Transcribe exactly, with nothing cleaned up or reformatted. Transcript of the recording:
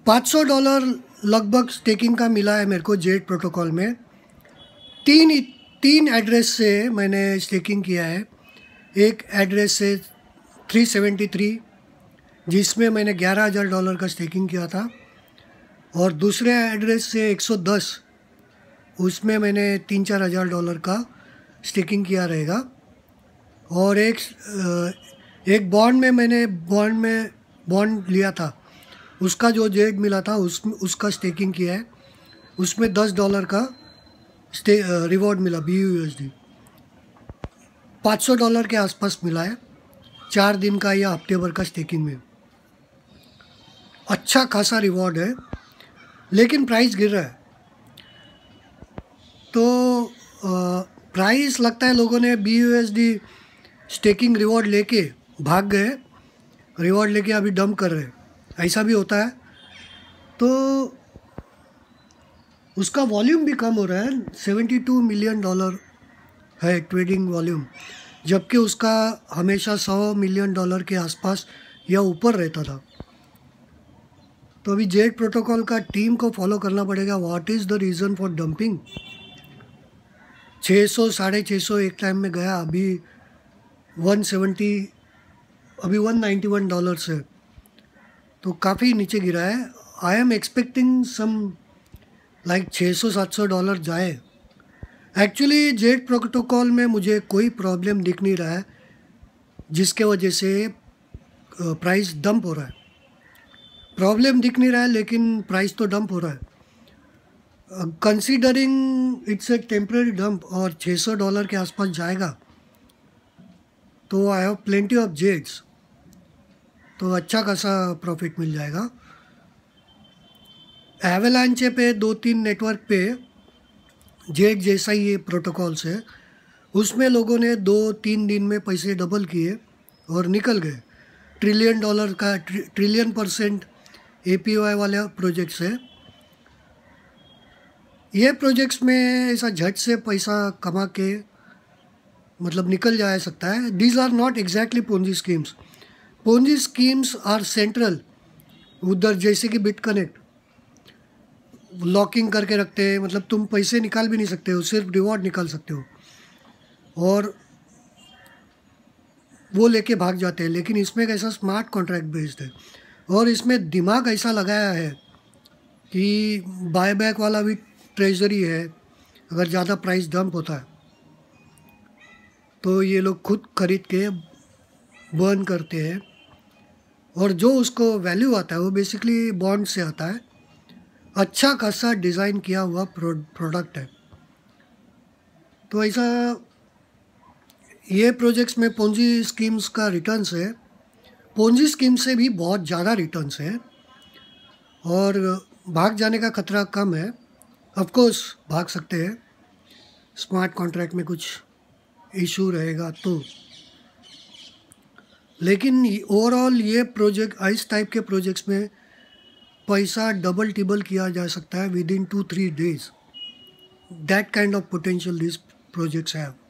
पाँच सौ डॉलर लगभग स्टेकिंग का मिला है मेरे को जेड प्रोटोकॉल में। तीन तीन एड्रेस से मैंने स्टेकिंग किया है। एक एड्रेस से तीन सौ तिहत्तर जिसमें मैंने ग्यारह हज़ार डॉलर का स्टेकिंग किया था, और दूसरे एड्रेस से एक सौ दस उसमें मैंने तीन चार हज़ार डॉलर का स्टेकिंग किया रहेगा। और एक एक बॉन्ड में मैंने बॉन्ड में बॉन्ड लिया था, उसका जो जेड मिला था उस उसका स्टेकिंग किया है। उसमें दस डॉलर का स्टे रिवॉर्ड मिला बी यू एस डी। पाँच सौ डॉलर के आसपास मिला है चार दिन का या हफ्ते भर का स्टेकिंग में। अच्छा खासा रिवॉर्ड है, लेकिन प्राइस गिर रहा है। तो आ, प्राइस लगता है लोगों ने B U S D staking reward लेके भाग गए, रिवॉर्ड लेके अभी डंप कर रहे हैं, ऐसा भी होता है। तो उसका वॉल्यूम भी कम हो रहा है, बहत्तर मिलियन डॉलर है ट्रेडिंग वॉल्यूम, जबकि उसका हमेशा सौ मिलियन डॉलर के आसपास या ऊपर रहता था। तो अभी जेड प्रोटोकॉल का टीम को फॉलो करना पड़ेगा, what is the reason for dumping. छः सौ साढ़े छः सौ एक टाइम में गया, अभी एक सौ सत्तर अभी एक सौ इक्यानवे डॉलर से, तो काफ़ी नीचे गिरा है। I am expecting some like छः सौ सात सौ डॉलर जाए। एक्चुअली जेड प्रोटोकॉल में मुझे कोई प्रॉब्लम दिख नहीं रहा है जिसके वजह से प्राइस डंप हो रहा है। प्रॉब्लम दिख नहीं रहा है लेकिन प्राइस तो डंप हो रहा है। Considering it's a temporary dump और छः सौ डॉलर के आसपास जाएगा, तो आई हैव प्लेंटी ऑफ जेड्स, तो अच्छा खासा प्रॉफिट मिल जाएगा। एवलांचे पे दो तीन नेटवर्क पे जेड जैसा ही ये प्रोटोकॉल्स है, उसमें लोगों ने दो तीन दिन में पैसे डबल किए और निकल गए। ट्रिलियन डॉलर का trillion percent A P Y वाले प्रोजेक्ट्स है। ये प्रोजेक्ट्स में ऐसा झट से पैसा कमा के मतलब निकल जा सकता है। These are not exactly Ponzi schemes. Ponzi schemes are central, उधर जैसे कि बिट कनेक्ट लॉकिंग करके रखते हैं, मतलब तुम पैसे निकाल भी नहीं सकते हो, सिर्फ रिवॉर्ड निकाल सकते हो और वो लेके भाग जाते हैं। लेकिन इसमें एक ऐसा स्मार्ट कॉन्ट्रैक्ट बेस्ड है और इसमें दिमाग ऐसा लगाया है कि बायबैक वाला भी ट्रेजरी है। अगर ज़्यादा प्राइस डंप होता है तो ये लोग खुद खरीद के बर्न करते हैं, और जो उसको वैल्यू आता है वो बेसिकली बॉन्ड से आता है। अच्छा खासा डिज़ाइन किया हुआ प्रो, प्रोडक्ट है। तो ऐसा ये प्रोजेक्ट्स में पोंजी स्कीम्स का रिटर्न्स है, पोंजी स्कीम से भी बहुत ज़्यादा रिटर्न्स है और भाग जाने का खतरा कम है। ऑफ कोर्स भाग सकते हैं, स्मार्ट कॉन्ट्रैक्ट में कुछ इशू रहेगा तो, लेकिन ओवरऑल ये प्रोजेक्ट इस टाइप के प्रोजेक्ट्स में पैसा डबल टिबल किया जा सकता है within two three days. That kind of potential this projects have.